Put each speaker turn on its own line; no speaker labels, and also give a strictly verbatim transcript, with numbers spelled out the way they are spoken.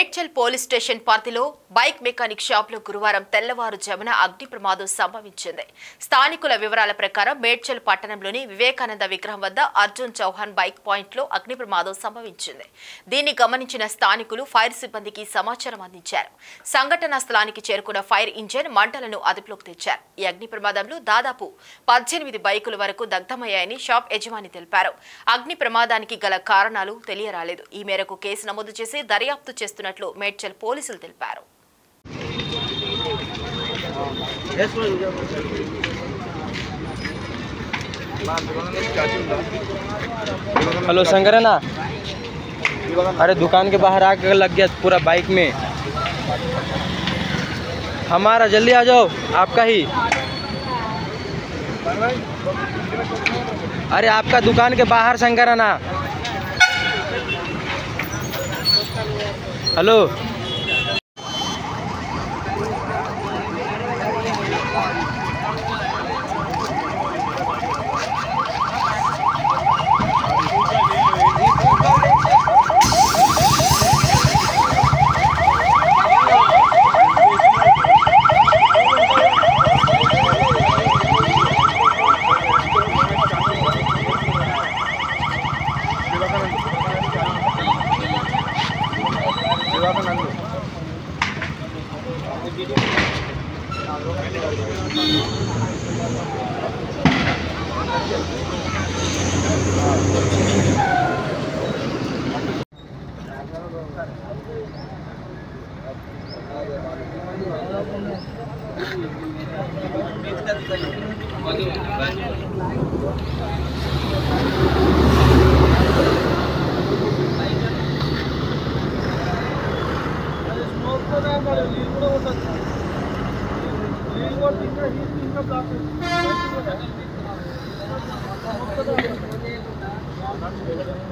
Medchal police station పరిధిలో bike mechanic shop లో గురువారం తెల్లవారుజామున అగ్ని ప్రమాదం సంభవించింది. స్థానికుల వివరాల ప్రకారం మేడ్చల్ పట్టణంలోని వివేకానంద విగ్రహం వద్ద అర్జున్ చౌహాన్ బైక్ పాయింట్ లో అగ్ని ప్రమాదం సంభవించింది. దీన్ని గమనించిన స్థానికులు ఫైర్ సిబ్బందికి సమాచారం అందించారు. సంఘటనా స్థలానికి చేరుకున్న ఫైర్ ఇంజిన్ మంటలను అదుపులోకి తెచ్చారు. ఈ అగ్ని ప్రమాదంలో దాదాపు పద్దెనిమిది బైకుల వరకు దగ్ధమయ్యాయని షాప్ యజమాని తెలిపారు. అగ్ని ప్రమాదానికి గల కారణాలు తెలియరాలేదు. ఈ మేరకు కేసు నమోదు చేసి దర్యాప్తు చేస్తున్నట్లు మేడ్చల్ పోలీసులు తెలిపారు.
हेलो शंकर है ना, अरे दुकान के बाहर आकर लग गया पूरा बाइक में। हमारा जल्दी आ जाओ, आपका ही। अरे आपका दुकान के बाहर शंकर है ना। Hello
Thank you.